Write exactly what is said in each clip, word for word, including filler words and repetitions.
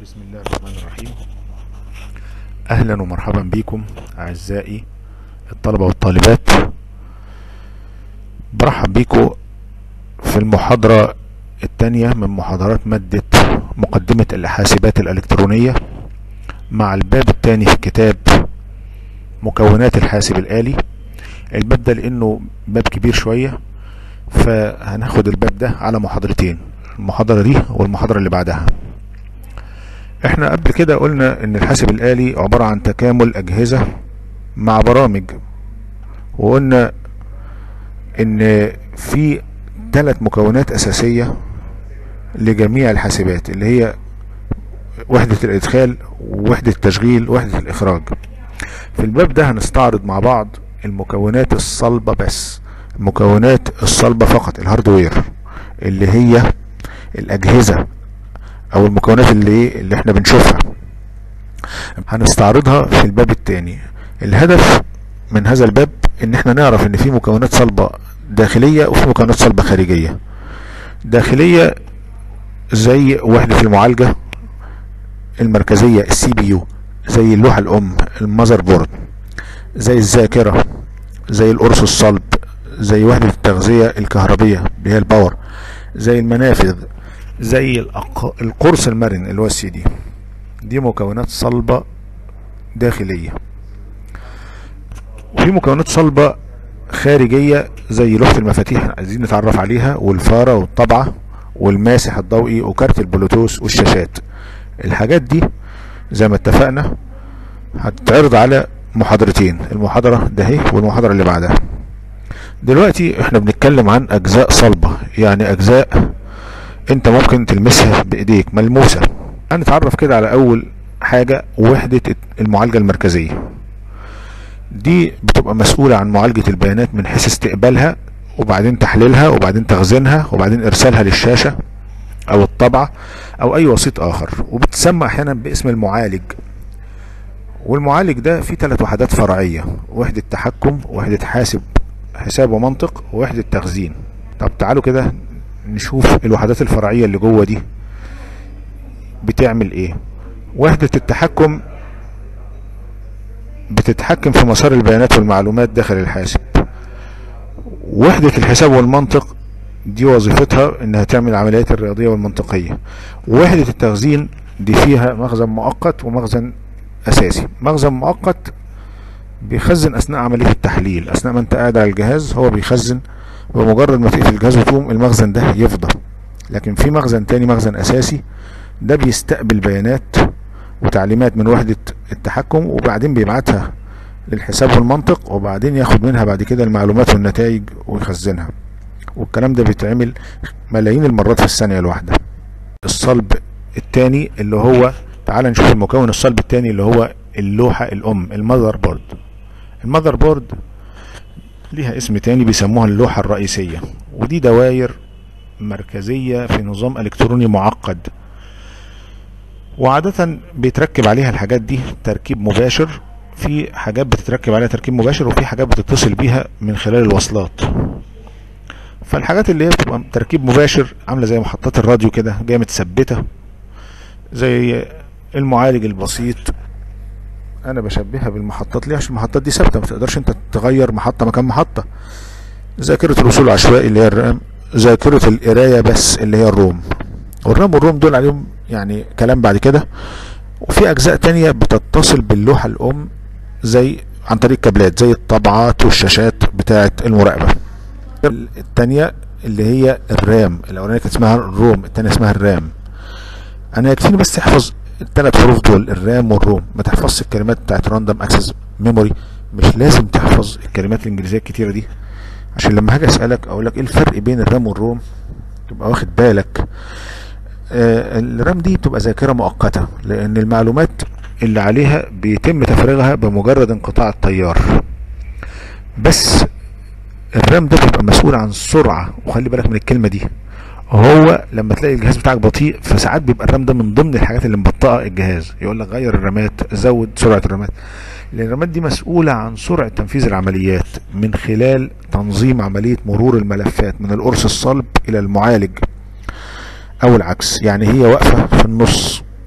بسم الله الرحمن الرحيم. اهلا ومرحبا بكم اعزائي الطلبة والطالبات. برحب بكم في المحاضرة الثانية من محاضرات مادة مقدمة الحاسبات الالكترونية مع الباب الثاني في كتاب مكونات الحاسب الآلي. الباب ده لانه باب كبير شوية فهناخد الباب ده على محاضرتين، المحاضرة دي والمحاضرة اللي بعدها. احنا قبل كده قلنا ان الحاسب الآلي عبارة عن تكامل اجهزة مع برامج، وقلنا ان في ثلاث مكونات اساسية لجميع الحاسبات اللي هي وحدة الادخال ووحدة التشغيل ووحدة الاخراج. في الباب ده هنستعرض مع بعض المكونات الصلبة، بس المكونات الصلبة فقط، الهاردوير اللي هي الاجهزة او المكونات اللي اللي احنا بنشوفها هنستعرضها في الباب الثاني. الهدف من هذا الباب ان احنا نعرف ان في مكونات صلبة داخلية وفي مكونات صلبة خارجية. داخلية زي وحدة المعالجة المركزية السي بي يو، زي اللوحة الام المذر بورد، زي الذاكرة، زي القرص الصلب، زي وحدة التغذية الكهربية اللي هي الباور، زي المنافذ، زي القرص المرن اللي هو السي دي. دي مكونات صلبة داخلية. وفي مكونات صلبة خارجية زي لوحة المفاتيح عايزين نتعرف عليها، والفارة والطبعة والماسح الضوئي وكارت البلوتوث والشاشات. الحاجات دي زي ما اتفقنا هتتعرض على محاضرتين، المحاضرة ده اهي والمحاضرة اللي بعدها. دلوقتي احنا بنتكلم عن اجزاء صلبة، يعني اجزاء انت ممكن تلمسها بايديك ملموسة. هنتعرف كده على اول حاجة وحدة المعالجة المركزية. دي بتبقى مسؤولة عن معالجة البيانات من حيث استقبالها وبعدين تحليلها وبعدين تخزينها وبعدين ارسالها للشاشة او الطبعة او اي وسيط اخر، وبتسمى احيانا باسم المعالج. والمعالج ده فيه ثلاث وحدات فرعية: وحدة تحكم، وحدة حاسب حساب ومنطق، ووحدة تخزين. طب تعالوا كده نشوف الوحدات الفرعية اللي جوه دي بتعمل ايه. وحدة التحكم بتتحكم في مسار البيانات والمعلومات داخل الحاسب. وحدة الحساب والمنطق دي وظيفتها انها تعمل العمليات الرياضية والمنطقية. وحدة التخزين دي فيها مخزن مؤقت ومخزن اساسي. مخزن مؤقت بيخزن اثناء عملية التحليل، اثناء ما انت قاعد على الجهاز هو بيخزن، بمجرد ما تقفل الجهاز وتقوم المخزن ده يفضى. لكن في مخزن تاني، مخزن اساسي، ده بيستقبل بيانات وتعليمات من وحدة التحكم وبعدين بيبعتها للحساب والمنطق، وبعدين ياخد منها بعد كده المعلومات والنتائج ويخزنها. والكلام ده بيتعمل ملايين المرات في الثانية الواحدة. الصلب التاني اللي هو، تعال نشوف المكون الصلب التاني اللي هو اللوحة الام المذر بورد. المذر بورد ليها اسم تاني بيسموها اللوحة الرئيسية، ودي دوائر مركزية في نظام الكتروني معقد، وعادة بيتركب عليها الحاجات دي تركيب مباشر. في حاجات بتتركب عليها تركيب مباشر وفي حاجات بتتصل بيها من خلال الوصلات. فالحاجات اللي هي بتبقى تركيب مباشر عاملة زي محطات الراديو كده جاية متثبتة، زي المعالج البسيط. انا بشبهها بالمحطات ليه؟ عشان المحطات دي ثابته، ما تقدرش انت تغير محطه مكان محطه. ذاكره الوصول العشوائي اللي هي الرام، ذاكره القرايه بس اللي هي الروم. والرام والروم دول عليهم يعني كلام بعد كده. وفي اجزاء تانية بتتصل باللوحه الام زي عن طريق كابلات، زي الطبعات والشاشات بتاعه المراقبه. التانية اللي هي الرام، الاولانيه كانت اسمها الروم، التانية اسمها الرام. انا يكفيني بس تحفظ الثلاث حروف دول، الرام والروم، ما تحفظش الكلمات بتاعت راندوم اكسس ميموري. مش لازم تحفظ الكلمات الانجليزيه الكتيره دي، عشان لما هاجي اسالك اقول لك ايه الفرق بين الرام والروم تبقى واخد بالك. آه الرام دي بتبقى ذاكره مؤقته، لان المعلومات اللي عليها بيتم تفريغها بمجرد انقطاع التيار. بس الرام ده بيبقى مسؤول عن السرعه، وخلي بالك من الكلمه دي. هو لما تلاقي الجهاز بتاعك بطيء فساعات بيبقى الرام ده من ضمن الحاجات اللي مبطئه الجهاز، يقول لك غير الرامات، زود سرعه الرامات، لان الرامات دي مسؤوله عن سرعه تنفيذ العمليات من خلال تنظيم عمليه مرور الملفات من القرص الصلب الى المعالج او العكس. يعني هي واقفه في النص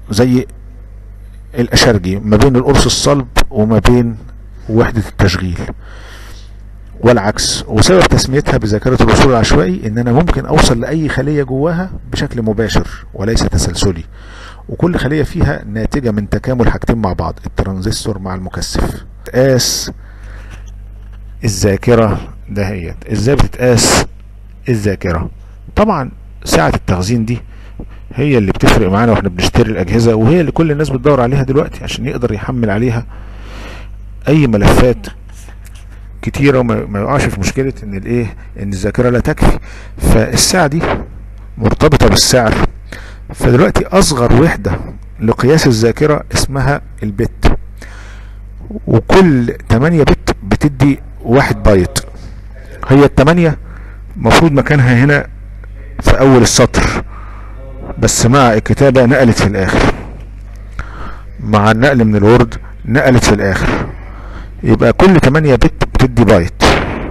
زي الاشارجي ما بين القرص الصلب وما بين وحدة التشغيل والعكس. وسبب تسميتها بذاكرة الوصول العشوائي ان انا ممكن اوصل لاي خلية جواها بشكل مباشر وليس تسلسلي، وكل خلية فيها ناتجة من تكامل حاجتين مع بعض، الترانزستور مع المكثف. بتقاس الذاكرة دهيت ازاي؟ بتتقاس الذاكرة طبعا ساعة التخزين دي هي اللي بتفرق معانا واحنا بنشتري الاجهزة، وهي اللي كل الناس بتدور عليها دلوقتي عشان يقدر يحمل عليها اي ملفات كتيرة وما يقعش في مشكلة ان الايه ان الذاكرة لا تكفي. فالساعة دي مرتبطة بالسعر. فدلوقتي اصغر وحدة لقياس الذاكرة اسمها البت، وكل تمانية بت بتدي واحد بايت. هي التمانية مفروض مكانها هنا في اول السطر، بس مع الكتابة نقلت في الاخر، مع النقل من الوورد نقلت في الاخر، يبقى كل تمانية بت بتدي بايت.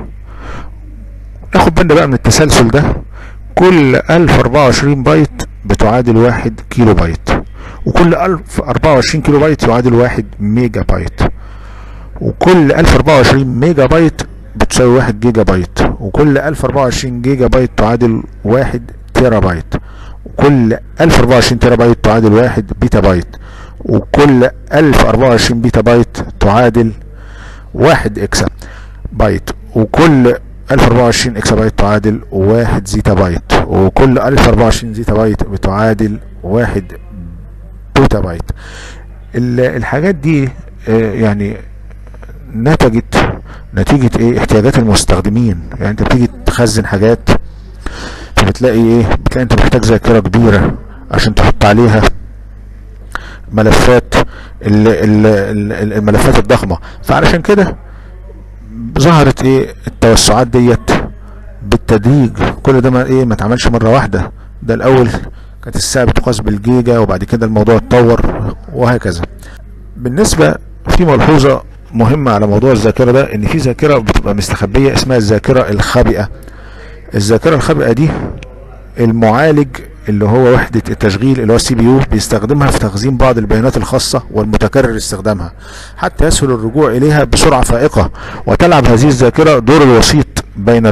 ناخد بالنا بقى من التسلسل ده، كل الف اربعة وعشرين بايت بتعادل واحد كيلو بايت، وكل الف اربعة وعشرين كيلو بايت يعادل واحد ميجا بايت، وكل الف اربعة وعشرين ميجا بايت بتساوي واحد جيجا بايت، وكل الف اربعة وعشرين جيجا بايت تعادل واحد تيرا بايت، وكل الف اربعة وعشرين تيرا بايت تعادل واحد بيتا بايت، وكل الف اربعة وعشرين بيتا بايت تعادل واحد اكسا بايت، وكل الف اربعة وعشرين اكسا بايت تعادل واحد زيتا بايت، وكل الف اربعة وعشرين زيتا بايت بتعادل واحد بوتا بايت. الحاجات دي يعني نتجت نتيجة ايه؟ احتياجات المستخدمين. يعني انت بتيجي تخزن حاجات فبتلاقي ايه؟ بتلاقي انت محتاج ذاكرة كبيرة عشان تحط عليها ملفات الملفات الضخمة. فعلشان كده ظهرت ايه التوسعات ديت بالتدريج. كل ده ما ايه ما اتعملش مرة واحدة، ده الاول كانت الساعة بتقاس بالجيجا، وبعد كده الموضوع اتطور وهكذا. بالنسبة في ملحوظة مهمة على موضوع الذاكرة ده، ان في ذاكرة بتبقى مستخبية اسمها الذاكرة الخبئة. الذاكرة الخبئة دي المعالج اللي هو وحدة التشغيل اللي هو السي بي يو بيستخدمها في تخزين بعض البيانات الخاصة والمتكرر استخدامها حتى يسهل الرجوع اليها بسرعة فائقة، وتلعب هذه الذاكرة دور الوسيط بين.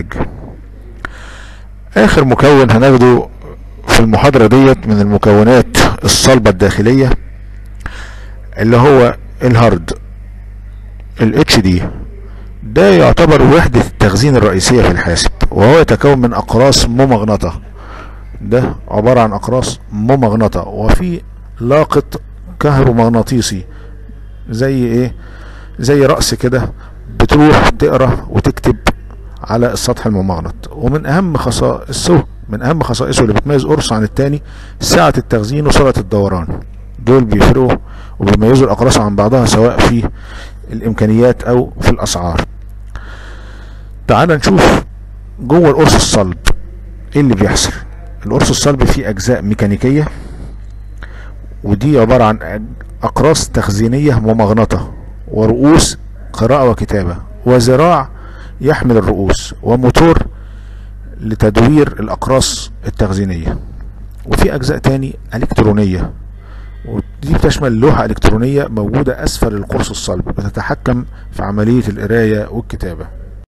اخر مكون هناخده في المحاضرة ديت من المكونات الصلبة الداخلية اللي هو الهارد ال اتش دي. ده يعتبر وحدة التخزين الرئيسية في الحاسب، وهو يتكون من اقراص ممغنطة. ده عبارة عن اقراص ممغنطة وفي لاقط كهرومغناطيسي زي ايه زي رأس كده، بتروح تقرا وتكتب على السطح الممغنط. ومن اهم خصائصه من اهم خصائصه اللي بتميز قرص عن التاني سعة التخزين وسرعة الدوران. دول بيفرقوا وبيميزوا الاقراص عن بعضها سواء في الامكانيات او في الاسعار. تعال نشوف جوه القرص الصلب ايه اللي بيحصل. القرص الصلب فيه اجزاء ميكانيكية، ودي عبارة عن اقراص تخزينية ممغنطة، ورؤوس قراءة وكتابة، وذراع يحمل الرؤوس، وموتور لتدوير الاقراص التخزينية. وفي اجزاء تاني الكترونية، ودي بتشمل لوحة الكترونية موجودة اسفل القرص الصلب بتتحكم في عملية القراية والكتابة.